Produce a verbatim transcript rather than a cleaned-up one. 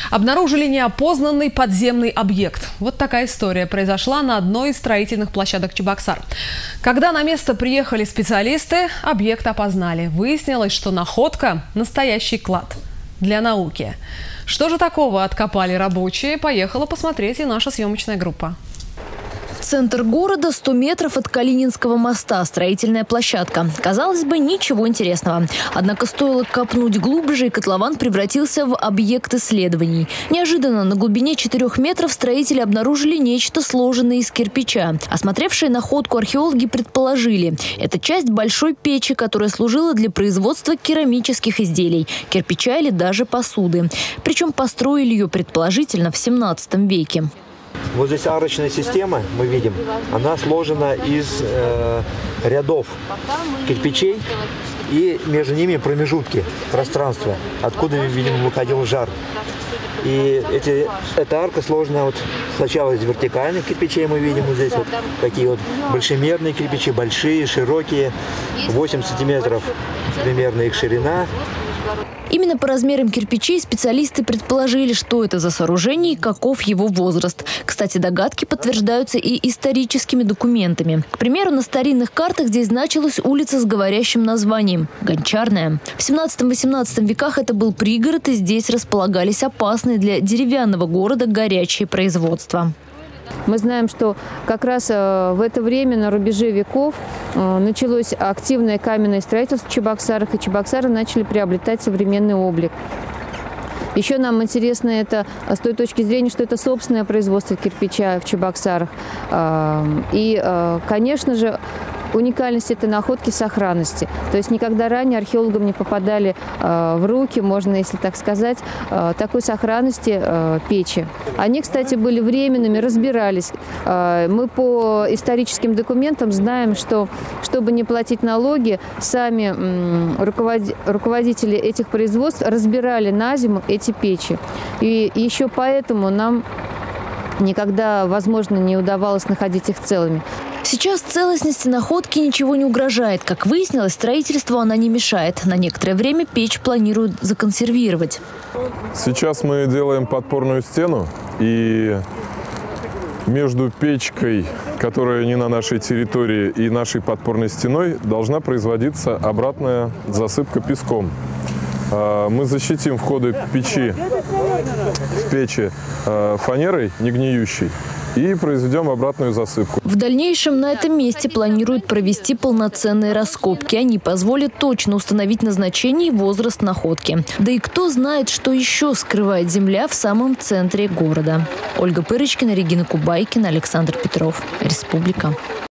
Обнаружили неопознанный подземный объект. Вот такая история произошла на одной из строительных площадок Чебоксар. Когда на место приехали специалисты, объект опознали. Выяснилось, что находка – настоящий клад для науки. Что же такого откопали рабочие, поехала посмотреть и наша съемочная группа. Центр города, сто метров от Калининского моста, строительная площадка. Казалось бы, ничего интересного. Однако стоило копнуть глубже, и котлован превратился в объект исследований. Неожиданно на глубине четырёх метров строители обнаружили нечто сложенное из кирпича. Осмотревшие находку археологи предположили, это часть большой печи, которая служила для производства керамических изделий, кирпича или даже посуды. Причем построили ее предположительно в семнадцатом веке. Вот здесь арочная система, мы видим, она сложена из э, рядов кирпичей и между ними промежутки, пространства, откуда, видимо, выходил жар. И эти, эта арка сложена вот сначала из вертикальных кирпичей, мы видим вот здесь вот такие вот большемерные кирпичи, большие, широкие, восемь сантиметров примерно их ширина. Именно по размерам кирпичей специалисты предположили, что это за сооружение и каков его возраст. Кстати, догадки подтверждаются и историческими документами. К примеру, на старинных картах здесь значилась улица с говорящим названием – Гончарная. В семнадцатом-восемнадцатом веках это был пригород, и здесь располагались опасные для деревянного города горячие производства. Мы знаем, что как раз в это время, на рубеже веков, началось активное каменное строительство в Чебоксарах, и Чебоксары начали приобретать современный облик. Еще нам интересно это с той точки зрения, что это собственное производство кирпича в Чебоксарах. И, конечно же, уникальность этой находки – сохранности. То есть никогда ранее археологам не попадали э, в руки, можно, если так сказать, э, такой сохранности э, печи. Они, кстати, были временными, разбирались. Э, мы по историческим документам знаем, что, чтобы не платить налоги, сами м, руковод... руководители этих производств разбирали на зиму эти печи. И еще поэтому нам никогда, возможно, не удавалось находить их целыми. Сейчас целостности находки ничего не угрожает. Как выяснилось, строительству она не мешает. На некоторое время печь планируют законсервировать. Сейчас мы делаем подпорную стену, и между печкой, которая не на нашей территории, и нашей подпорной стеной должна производиться обратная засыпка песком. Мы защитим входы печи, в печи фанерой не гниющей и произведем обратную засыпку. В дальнейшем на этом месте планируют провести полноценные раскопки. Они позволят точно установить назначение и возраст находки. Да и кто знает, что еще скрывает земля в самом центре города. Ольга Пырочкина, Регина Кубайкина, Александр Петров. Республика.